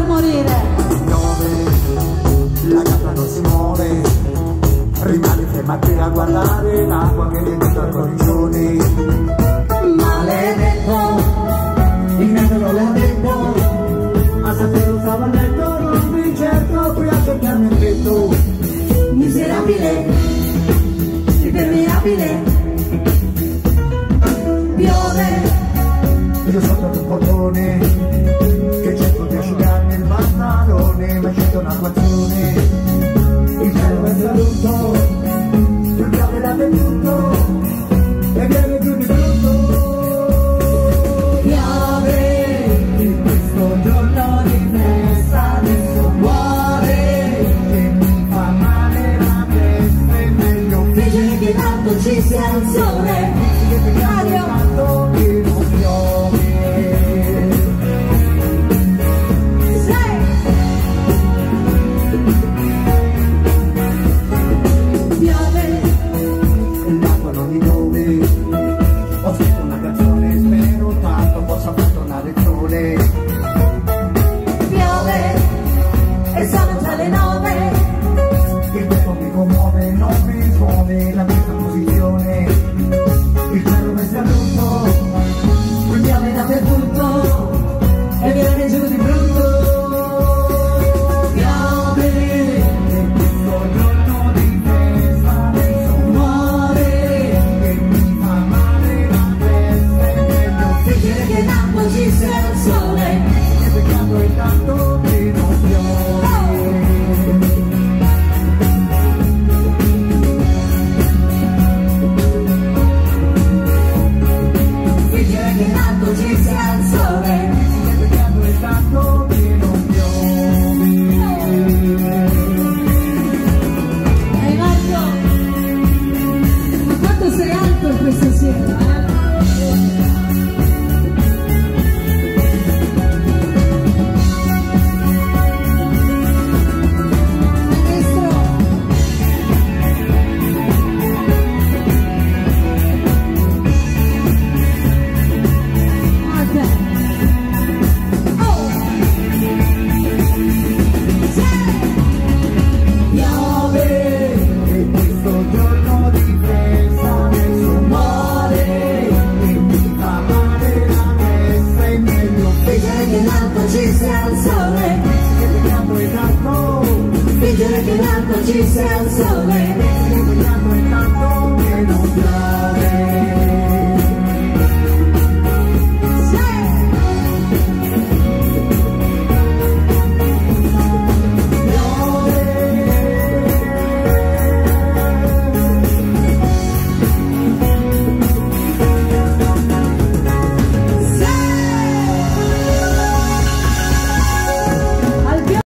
morire. Piove, la gatta non si muove, rimane fermati a guardare l'acqua che viene dal cornicione. Maledetto, il nero non l'ha detto, a sapere stava a letto, non mi cerco qui a cercarmi il tetto. Miserabile, impermeabile, piove. Io sotto un portone, che cerco di asciugarmi il pantalone, ma c'è un'acquazione. Il cielo è saluto, il piove dappertutto, e viene giù di brutto. Piove, In questo giorno di festa adesso muore, e mi fa male la testa, è meglio fingere che tanto ci sia il sole. che peccato tanto che non piove. Piove, L'acqua non mi dove, ho scritto una canzone, spero tanto possa far tornare il sole. piove, e sono già le 9. Il tempo mi commuove, non mi muove la mia posizione. Il cielo mi saluto, Piove dappertutto, e viene giù di brutto. Piove, e questo giorno di festa adesso muore, e mi fa male la testa, è meglio fingere che tanto ci sia il sole. che peccato è tanto che non piove. Fingere che tanto ci sia il sole. Che peccato è tanto che non piove. Ehi Marco, ma quanto sei alto questa sera, eh? Maestro, a te. Oh! Piove, e questo giorno di festa adesso muore, e mi fa male la testa, è meglio Fingere che in alto ci sia il sole. che peccato è tanto. Fingere che in alto ci sia il sole.